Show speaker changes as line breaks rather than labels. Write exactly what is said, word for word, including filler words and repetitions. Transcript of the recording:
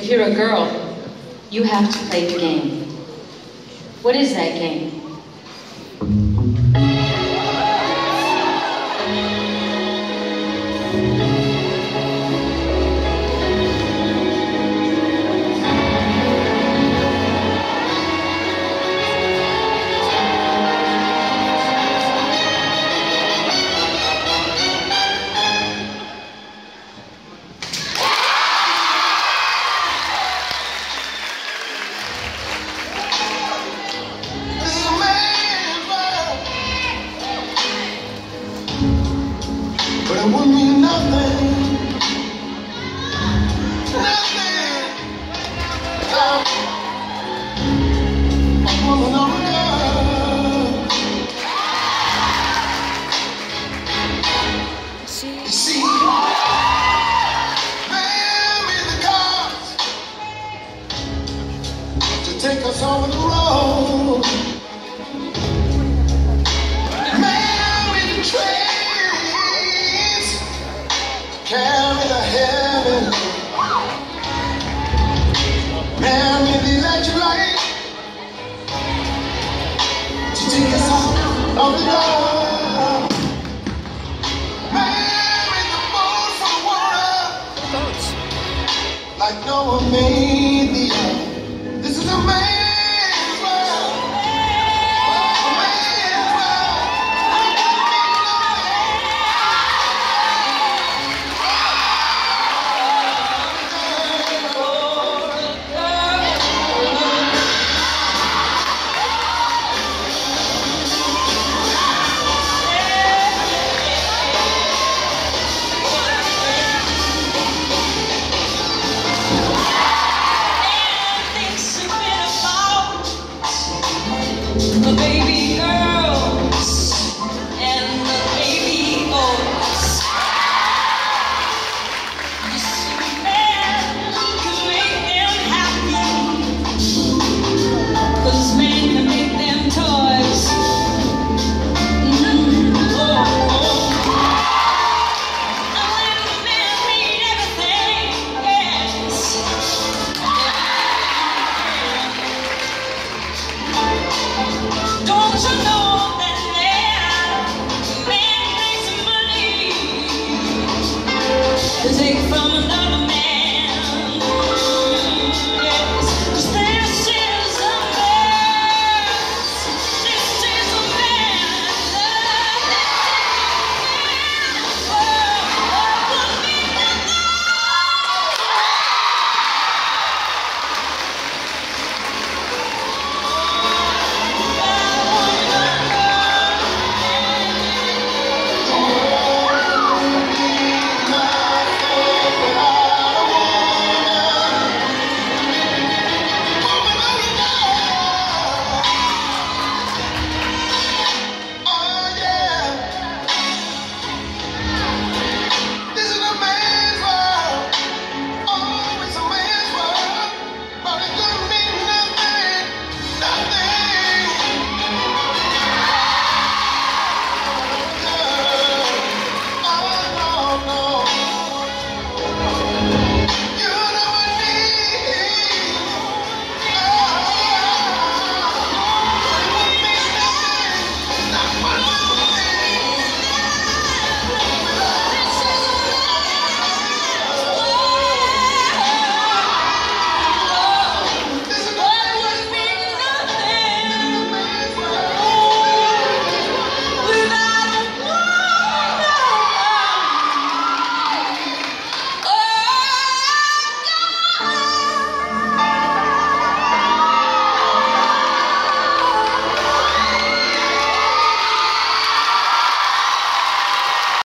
If you're a girl, you have to play the game. What is that game?
But it would mean nothing, nothing. Oh, a woman or a girl. You see, man in the cars to take us over the road. Man with the train. Carry the heaven, man with the electric light to take us out of the dark. Man with the boat for the water, like Noah made the earth. This is a man's world, a man's world.
A baby girl.